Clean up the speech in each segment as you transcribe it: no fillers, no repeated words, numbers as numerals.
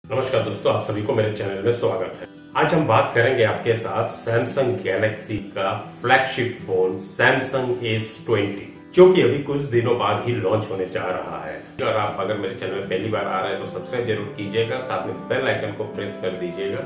नमस्कार दोस्तों, आप सभी को मेरे चैनल में स्वागत है। आज हम बात करेंगे आपके साथ सैमसंग गैलेक्सी का फ्लैगशिप फोन सैमसंग S20, जो कि अभी कुछ दिनों बाद ही लॉन्च होने जा रहा है। और आप अगर मेरे चैनल में पहली बार आ रहे हैं तो सब्सक्राइब जरूर कीजिएगा, साथ में बेल आइकन को प्रेस कर दीजिएगा।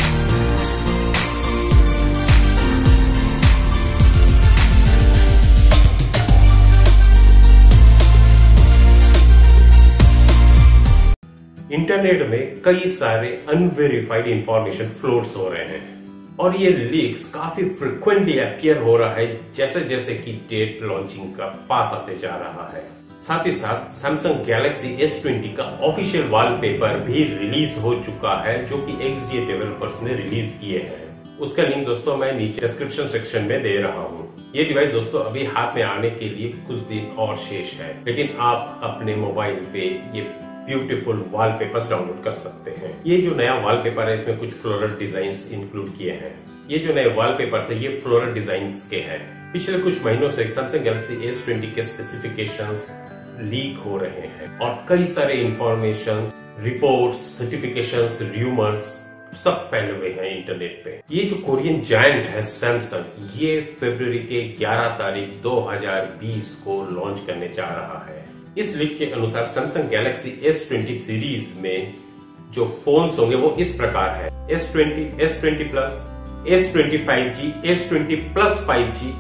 इंटरनेट में कई सारे अनवेरिफाइड इंफॉर्मेशन फ्लोट्स हो रहे हैं और ये लीक्स काफी फ्रिक्वेंटली अपीयर हो रहा है जैसे जैसे कि डेट लॉन्चिंग का पास आते जा रहा है। साथ ही साथ सैमसंग गैलेक्सी S20 का ऑफिशियल वॉलपेपर भी रिलीज हो चुका है, जो कि XDA डेवलपर्स ने रिलीज किए हैं। उसका लिंक दोस्तों मैं नीचे डिस्क्रिप्शन सेक्शन में दे रहा हूँ। ये डिवाइस दोस्तों अभी हाथ में आने के लिए कुछ दिन और शेष है, लेकिन आप अपने मोबाइल पे ये ब्यूटीफुल वॉलपेपर्स डाउनलोड कर सकते हैं। ये जो नया वॉलपेपर है इसमें कुछ फ्लोरल डिजाइन्स इंक्लूड किए हैं। ये जो नए वॉलपेपर्स है ये फ्लोरल डिजाइन्स के हैं। पिछले कुछ महीनों से सैमसंग गैलेक्सी S20 के स्पेसिफिकेशंस लीक हो रहे हैं और कई सारे इंफॉर्मेशन, रिपोर्ट्स, सर्टिफिकेशंस, रूमर्स सब फैले हुए हैं इंटरनेट पे। ये जो कोरियन जायंट है सैमसंग, ये फरवरी के 11 तारीख 2020 को लॉन्च करने जा रहा है। इस लीक के अनुसार सैमसंग गैलेक्सी S20 सीरीज में जो फोन्स होंगे वो इस प्रकार है: S20, S20 plus, S20 5G, S20 plus 5G,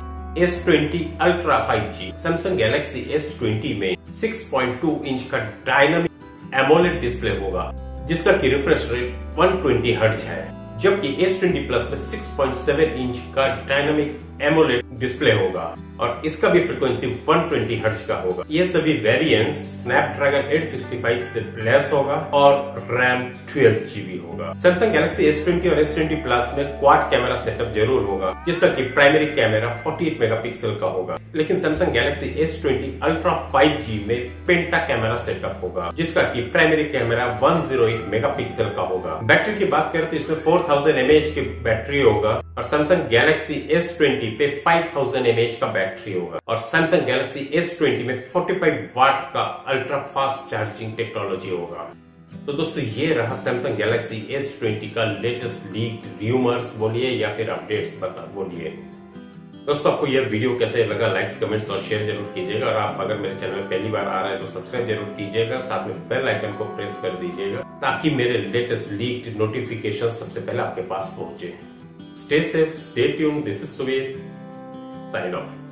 S20 ultra 5G। Samsung Galaxy S20 में 6.2 इंच का डायनामिक एमोलेड डिस्प्ले होगा, जिसका की रिफ्रेश रेट 120 हर्ट्ज है, जबकि S20 प्लस में 6.7 इंच का डायनामिक एमोलेड डिस्प्ले होगा और इसका भी फ्रीक्वेंसी 120 हर्ट्ज का होगा। ये सभी वेरिएंट्स स्नैपड्रैगन 865 से लेस होगा और रैम 12GB होगा। सैमसंग गैलेक्सी S20 और S20 प्लस में क्वाड कैमरा सेटअप जरूर होगा, जिसका कि प्राइमरी कैमरा 48 मेगापिक्सल का होगा, लेकिन Samsung Galaxy S20 ultra 5G में पेंटा कैमरा सेटअप होगा, जिसका कि प्राइमरी कैमरा 108 मेगापिक्सल का होगा। बैटरी की बात करें तो इसमें 4000 mAh की बैटरी होगा और सैमसंग गैलेक्सी S20 पे 5000 mAh का बैटरी होगा और सैमसंग गैलेक्सी S20 में 45 वाट का अल्ट्रा फास्ट चार्जिंग टेक्नोलॉजी होगा। तो दोस्तों ये रहा सैमसंग गैलेक्सी S20 का लेटेस्ट लीक्ड रूमर्स बोलिए या फिर अपडेट्स बोलिए। दोस्तों आपको यह वीडियो कैसे लगा, लाइक्स, कमेंट्स और शेयर जरूर कीजिएगा और आप अगर मेरे चैनल में पहली बार आ रहे हैं तो सब्सक्राइब जरूर कीजिएगा, साथ में बेल आइकन को प्रेस कर दीजिएगा ताकि मेरे लेटेस्ट लीक्ड नोटिफिकेशन सबसे पहले आपके पास पहुंचे। Stay safe, stay tuned. This is Subir. Sign off.